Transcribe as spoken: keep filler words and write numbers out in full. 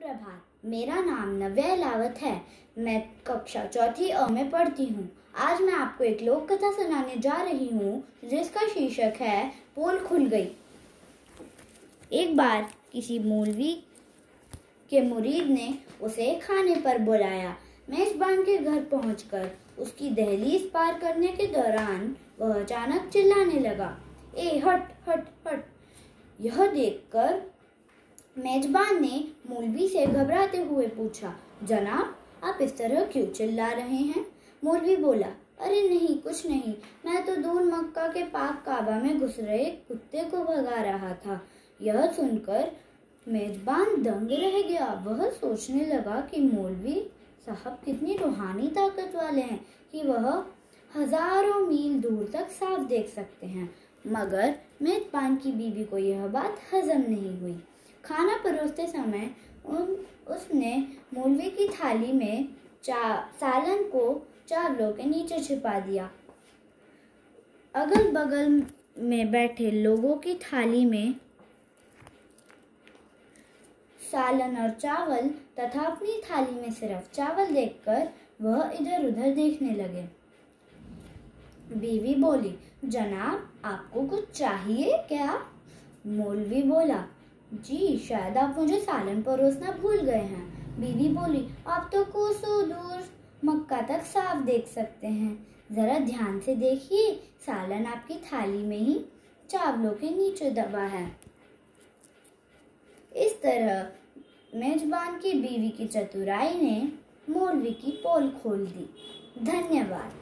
सुप्रभात। मेरा नाम नव्या अलावत है। मैं कक्षा चौथी अ में पढ़ती हूँ। आज मैं आपको एक लोक कथा सुनाने जा रही हूँ जिसका शीर्षक है पोल खुल गई। एक बार किसी मौलवी के मुरीद ने उसे खाने पर बुलाया। मेजबान के घर पहुंचकर उसकी दहलीज पार करने के दौरान वह अचानक चिल्लाने लगा, ए हट हट हट। यह देखकर मेजबान ने मौलवी से घबराते हुए पूछा, जनाब आप इस तरह क्यों चिल्ला रहे हैं? मौलवी बोला, अरे नहीं कुछ नहीं, मैं तो दूर मक्का के पाक काबा में घुस रहे कुत्ते को भगा रहा था। यह सुनकर मेजबान दंग रह गया। वह सोचने लगा कि मौलवी साहब कितनी रूहानी ताकत वाले हैं कि वह हजारों मील दूर तक साफ देख सकते हैं। मगर मेजबान की बीवी को यह बात हजम नहीं हुई। खाना परोसते समय उन उसने मौलवी की थाली में चा सालन को चावलों के नीचे छिपा दिया। अगल बगल में बैठे लोगों की थाली में सालन और चावल तथा अपनी थाली में सिर्फ चावल देखकर वह इधर उधर देखने लगे। बीवी बोली, जनाब आपको कुछ चाहिए क्या? मौलवी बोला, जी शायद आप मुझे सालन परोसना भूल गए हैं। बीवी बोली, आप तो कोसों दूर मक्का तक साफ देख सकते हैं, जरा ध्यान से देखिए, सालन आपकी थाली में ही चावलों के नीचे दबा है। इस तरह मेजबान की बीवी की चतुराई ने मौलवी की पोल खोल दी। धन्यवाद।